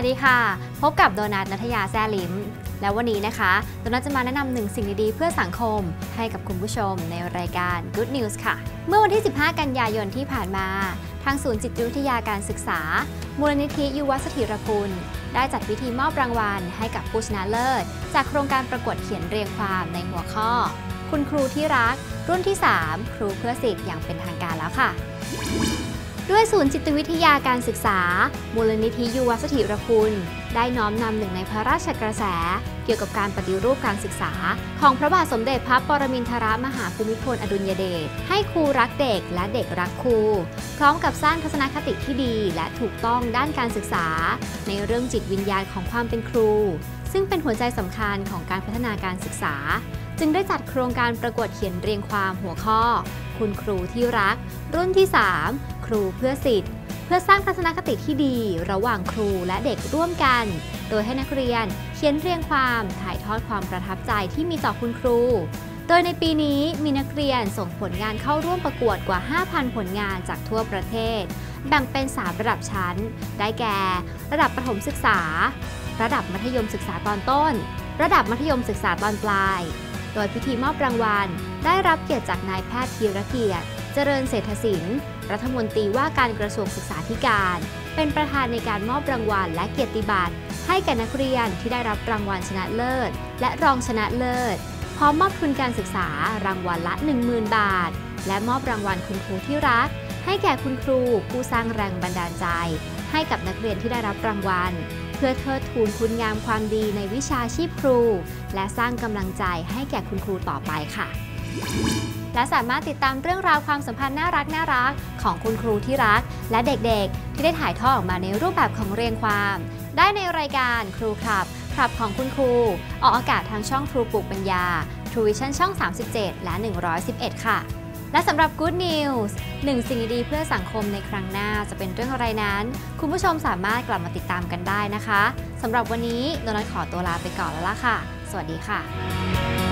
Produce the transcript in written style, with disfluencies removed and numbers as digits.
วัสดีค่ะพบกับโดนัท ณัฐยา แซ่ลิ้มแล้ววันนี้นะคะโดนัทจะมาแนะนำหนึ่งสิ่งดีๆเพื่อสังคมให้กับคุณผู้ชมในรายการ Good News ค่ะเมื่อวันที่ 15 กันยายนที่ผ่านมาทางศูนย์จิตวิทยาการศึกษามูลนิธิยุวสถิรกุลได้จัดพิธีมอบรางวัลให้กับผู้ชนะเลิศจากโครงการประกวดเขียนเรียงความในหัวข้อคุณครูที่รักรุ่นที่ 3 ครูเพื่อสิทธิ์อย่างเป็นทางการแล้วค่ะด้วยศูนย์จิตวิทยาการศึกษามูลนิธิยุวสถิรกุลได้น้อมนำหนึ่งในพระราชกระแสเกี่ยวกับการปฏิรูปการศึกษาของพระบาทสมเด็จพระปรมินทรมหาภูมิพลอดุลยเดชให้ครูรักเด็กและเด็กรักครูพร้อมกับสร้างทัศนคติที่ดีและถูกต้องด้านการศึกษาในเรื่องจิตวิญญาณของความเป็นครูซึ่งเป็นหัวใจสำคัญของการพัฒนาการศึกษาจึงได้จัดโครงการประกวดเขียนเรียงความหัวข้อคุณครูที่รักรุ่นที่ 3 ครูเพื่อสิทธิ์เพื่อสร้างทัศนคติที่ดีระหว่างครูและเด็กร่วมกันโดยให้นักเรียนเขียนเรียงความถ่ายทอดความประทับใจที่มีต่อคุณครูโดยในปีนี้มีนักเรียนส่งผลงานเข้าร่วมประกวดกว่า 5,000 ผลงานจากทั่วประเทศแบ่งเป็น 3 ระดับชั้นได้แก่ระดับประถมศึกษาระดับมัธยมศึกษาตอนต้นระดับมัธยมศึกษาตอนปลายโดยพิธีมอบรางวัลได้รับเกียรติจากนายแพทย์ธีรเกียรติเจริญเศรษฐศิลป์รัฐมนตรีว่าการกระทรวงศึกษาธิการเป็นประธานในการมอบรางวัลและเกียรติบัตรให้แก่นักเรียนที่ได้รับรางวัลชนะเลิศและรองชนะเลิศพร้อมมอบทุนการศึกษารางวัลละ 10,000 บาทและมอบรางวัลคุณครูที่รักให้แก่คุณครูผู้สร้างแรงบันดาลใจให้กับนักเรียนที่ได้รับรางวัลเพื่อเทิดทูนคุณงามความดีในวิชาชีพครูและสร้างกำลังใจให้แก่คุณครูต่อไปค่ะและสามารถติดตามเรื่องราวความสัมพันธ์น่ารักของคุณครูที่รักและเด็กๆที่ได้ถ่ายทอดออกมาในรูปแบบของเรียงความได้ในรายการครูครับของคุณครูออกอากาศทางช่องครูปลูกปัญญา True Vision ช่อง 37 และ 111 ค่ะและสำหรับ Good News หนึ่งสิ่งดีๆเพื่อสังคมในครั้งหน้าจะเป็นเรื่องอะไรนั้นคุณผู้ชมสามารถกลับมาติดตามกันได้นะคะสำหรับวันนี้โดนัทขอตัวลาไปก่อนแล้วล่ะค่ะสวัสดีค่ะ